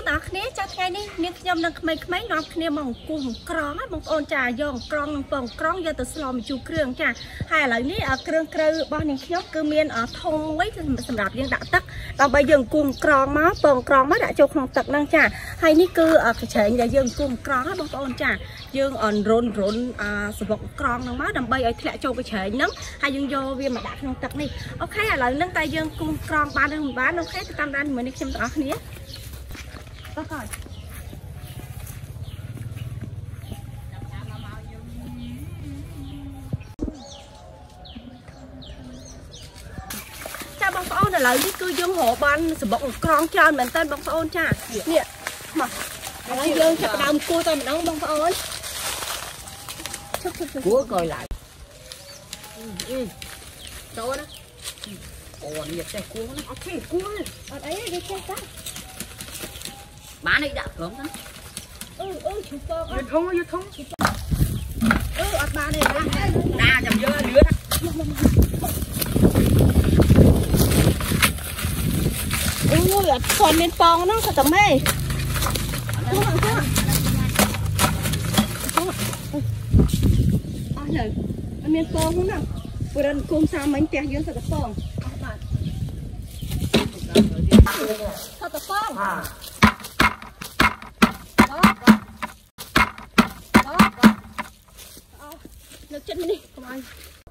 ต่อគ្នាចាថ្ងៃនេះនាងខ្ញុំនឹងក្មេងៗនាំគ្នាមកអង្គុយក្រងហ្នឹងបងប្អូនចាយកក្រងនឹងពងក្រងយកទៅស្លម្ជូរគ្រឿងចាហើយឥឡូវនេះគ្រឿងក្រៅរបស់នាងខ្ញុំគឺមានធុងមួយសម្រាប់យើងដាក់ទឹកដើម្បីយើងអង្គុយក្រងមកពងក្រងមកដាក់ចូលក្នុងទឹកហ្នឹងចាហើយនេះគឺកញ្ច្រែងដែលយើងអង្គុយក្រងហ្នឹងបងប្អូនចាយើងរុនសបុកក្រងហ្នឹងមកដើម្បីឲ្យធ្លាក់ចូលកញ្ច្រែងហ្នឹងហើយយើងយកវាមកដាក់ក្នុងទឹកនេះអូខេឥឡូវហ្នឹងតែយើងអង្គុយក្រងបានឬមិនបានអូខេទៅតាមដានជាមួយនេះខ្ញុំទាំងអស់គ្នាអូខេចាបងប្អូនឥឡូវនេះគឺយើងរកបានសបុកក្រងច្រើនមែនតើបងប្អូនចានេះមកឥឡូវយើងចាប់ដើមគួរតែម្ដងបងប្អូនគួរកយឡើងចូលណាអូនេះចេះគួរណាអូខេគួរអត់អីទេចេះតាបានឲ្យដាក់ក្រុមហ្នឹងឈូពងយូធុងអត់បានទេណាចាំយើងលឿនអូយអត់ស្គាល់មានពងហ្នឹងក៏តែមេអស់លើអត់មានពងហ្នឹងព្រោះគុំសាមិញផ្ទះយើងសិតតែពងអស់បាទសិតតែពងនៅចិត្តនេះកុំឲ្យ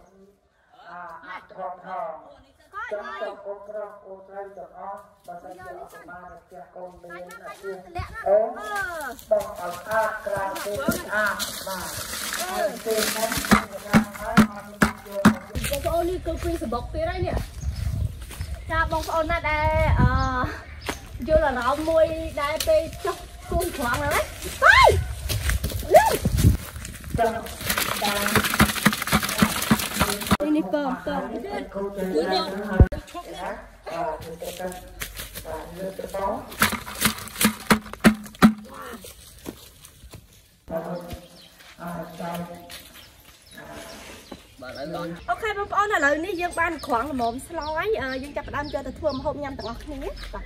ត្រង់ថងចាំទៅកូនក្រងអូនត្រូវទាំងអស់បើសិនជាអត់បានផ្ទះកូនមានអាជីពអូបងឲ្យស្អាតក្រៅទៅស្អាតបាទហើយពេលហ្នឹងខ្ញុំហើយមកយកបងប្អូននេះគឺពីសបុកទៀតហើយនេះចាបងប្អូនណាដែលយល់អារម្មណ៍មួយដែលពេលចុះគូក្រងហ្នឹងហើយនេះពងជួយយកឈប់ណាអូខេបងប្អូនឥឡូវនេះយើងបានក្រងល្មមស្លោហើយយើងចាប់ផ្ដើមយកទៅធ្វើម្ហូបញ៉ាំទាំងអស់គ្នាបាទ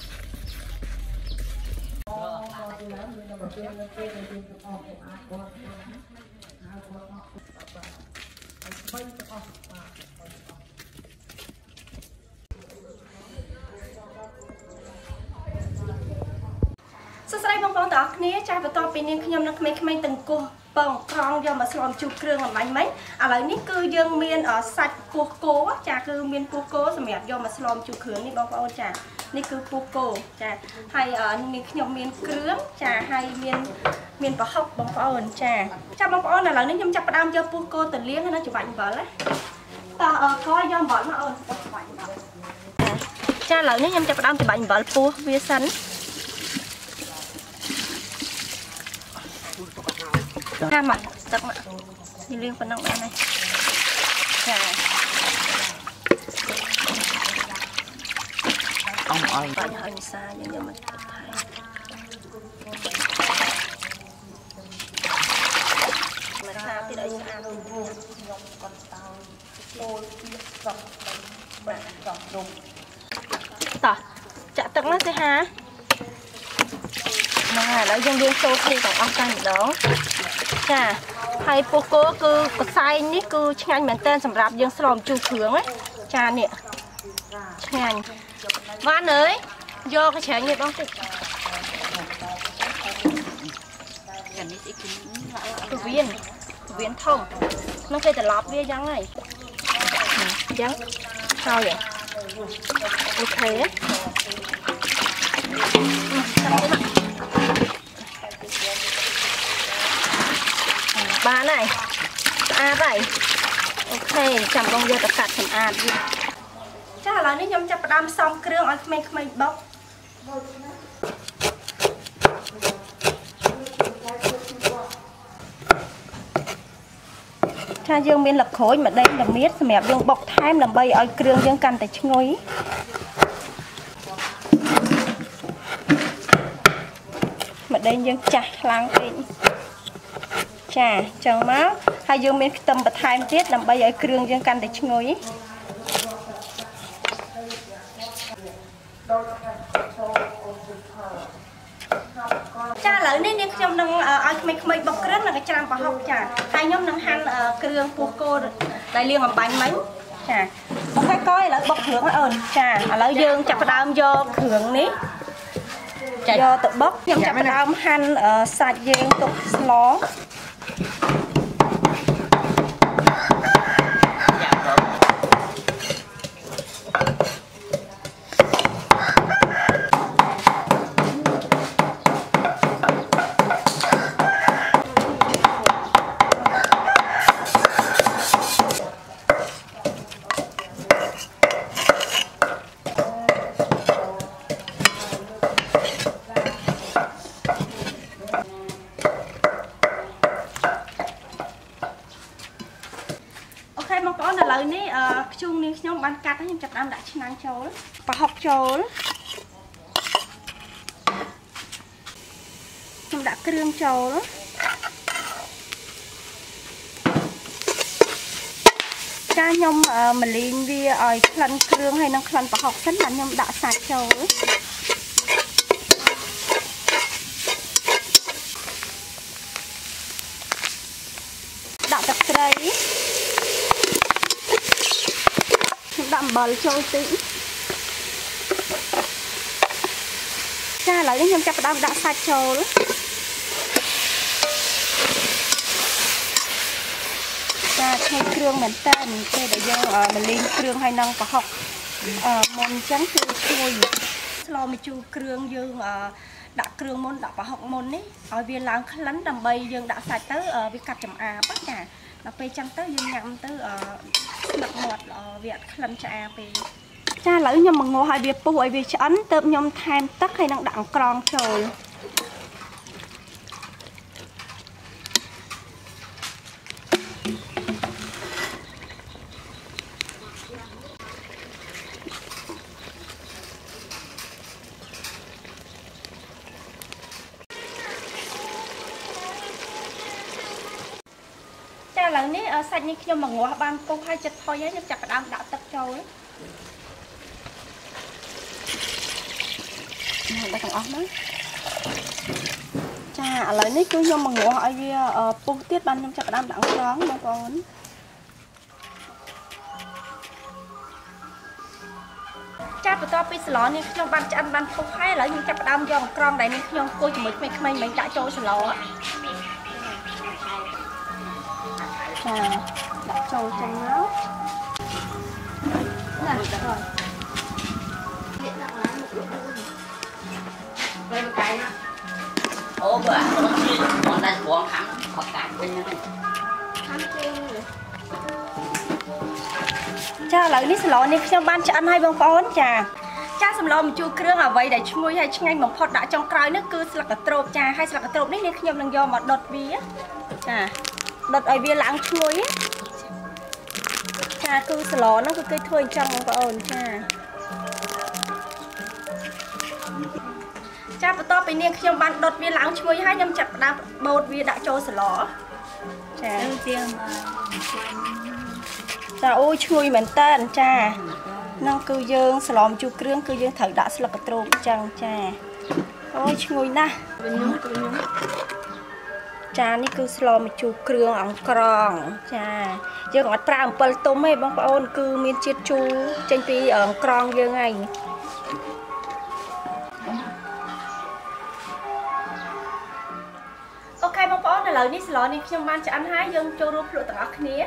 សួស្តីបងប្អូនទាំងអស់គ្នាចាបន្ទាប់ពីនាងខ្ញុំនិងក្មេងៗទាំងគោះពងក្រងយកមកស្លម្ជូរគ្រឿងអំបញ្ញមិញឥឡូវនេះគឺយើងមានសាច់ពោះគោចាគឺមានពោះគោសម្រាប់យកមកស្លម្ជូរគ្រឿងនេះបងប្អូនចានេះគឺពោះគោចាហើយនាងខ្ញុំមានគ្រឿងចាហើយមានប្រហុកបងប្អូនចាបងប្អូនឥឡូវនេះខ្ញុំចាប់ផ្ដើមយកពោះគោទៅលាងហើយច្របាច់អំបិលណាតោះក្រោយយកអំបិលមកអូនច្របាច់អំបិលចាឥឡូវនេះខ្ញុំចាប់ផ្ដើមច្របាច់អំបិលពោះវាសិនចាមកទឹកមកនេះលាងប៉ុណ្ណឹងបានហើយចាអស់អស់បាច់ហើយនិសាយើងយកមកថែមកថាទៀតឲ្យស្អាតខ្ញុំកត់តោចូលពីស្រុកបាទស្រុករុំតោះចាក់ទឹកណាទេហាហ្នឹងហើយឥឡូវយើងលាងចូលគ្នាទាំងអស់តែម្ដងចាហើយពោះគោគឺកសែងនេះគឺឆ្ងាញ់មែនតើសម្រាប់យើងស្លម្ជូរគ្រឿងណាចានេះឆ្ងាញ់វ៉ាន់អើយយកកញ្ច្រែងនេះបងតិចចានេះអីគឺវៀនធំនោះគេត្រឡប់វាយ៉ាងហើយយ៉ាងហើយអូខេបានហើយស្អាតហើយអូខេចាំបងយកទៅកាត់សម្អាតវាចាឥឡូវនេះខ្ញុំចាប់ផ្ដើមផ្សំគ្រឿងឲ្យក្មេងៗបុកចាយើងមានល្ខោចម្ដេចល្មៀតសម្រាប់យើងបុកថែមដើម្បីឲ្យគ្រឿងយើងកាន់តែឈ្ងុយម្ដេចយើងចាស់ខ្លាំងពេកចាចឹងមកហើយយើងមានខ្ទឹមបន្ថែមទៀតដើម្បីឲ្យគ្រឿងយើងកាន់តែឈ្ងុយ cha lợi nên nên trong nâng ai mấy bọc rất là cái trang và học chả hai nhóm nâng han kêu của cô đại liên làm bánh bánh chả bọc cái coi là bọc hưởng ơn chả là dương chặt đam do hưởng ní do tự bóc nhưng chặt đam han sạch dương tục ló lợi ní chung ní nhóm bán cắt nhưng chặt đam đã chín ăn châu và học châu nhóm đã kêu châu đó cha nhóm mình lên vì ở khăn kêu hay năng khăn và học rất là nhóm đã sạch châu đã tập đây đậm bờ trôi tĩnh cha lấy đến nhom chặt đam đã sạch trâu đó cha thay kêu mình tên thay để vô mình lên kêu hay năng và học môn trắng từ chui lo mình chu kêu dương đã kêu môn đã và học môn ấy ở viên làng lấn đầm bay dương đã sạch tới vì cắt chấm bắt cả là pe trắng tới dương nhắm tới mặt ngọt việt khăn trà về cha lấy nhom bằng ngô hai việt pu hai việt chấn tôm nhom tham tắc hay năng đặng còng trời lần ní xanh như khi mà ngồi ban cô hai chật thôi nhé nhưng chặt đang đã tập trâu ấy đây còn ốc đấy cha lần ní cứ nhưng mà ngồi ở kia bông tiết ban nhưng chặt đang đặng rón đâu con cha của tôi bây giờ ní khi ban ăn ban không hay là nhưng chặt đang do con này ní khi cô chỉ mình đã trâu sờ đặt trâu trong máu rồi ủa bữa con đang buồn khám hoặc cả bên này cha lại ní sờ ní trong ban cho ăn hay bông pháo trà cha sầm lo mình chui kêu ở vậy để chui hay ngay một phật đã trong cõi nước cứ là cái trộp trà hay là cái trộp ní khi nhom đang do mà đột vía trà đợt ở bia lãng chuối cha cứ sờ nó cứ cây thôi trong có ổn cha bắt toไปเนี่ยខ្ញុំបានដុតវាឡើងឈ្ងុយហើយខ្ញុំចាប់ផ្ដើមបូតវាដាក់ចូលស្លចាចាអូយឈ្ងុយមែនតើចានឹងគឺយើងស្លមជូរគ្រឿងគឺយើងត្រូវដាក់ស្លឹកកន្ទ្រោកចឹងចាអូយឈ្ងុយណាស់ចានេះគឺស្លម្ជូរគ្រឿងអង្ក្រងចាយើងអត់ប្រើអំពិលទុំទេបងប្អូនគឺមានជាតិជូរចេញពីអង្ក្រងយើងហើយអូខេបងប្អូនឥឡូវនេះស្លនេះខ្ញុំបានឆ្អិនហើយយើងចូលរួមភ្លក់ទាំងអស់គ្នា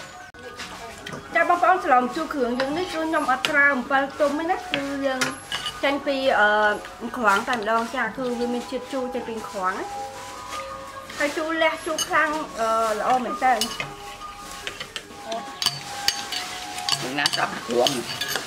បងប្អូនច្រឡំជួគ្រឿងយើងនេះគឺខ្ញុំអត់ក្រាអំពិលទុំទេណាគឺយើងจันปีขวางแต่ดองจ้าคือวิมีชิดจูจันปีขวางให้จูแลจูครั้งละอ้อเหมือนกัน đừng nát sập cuồng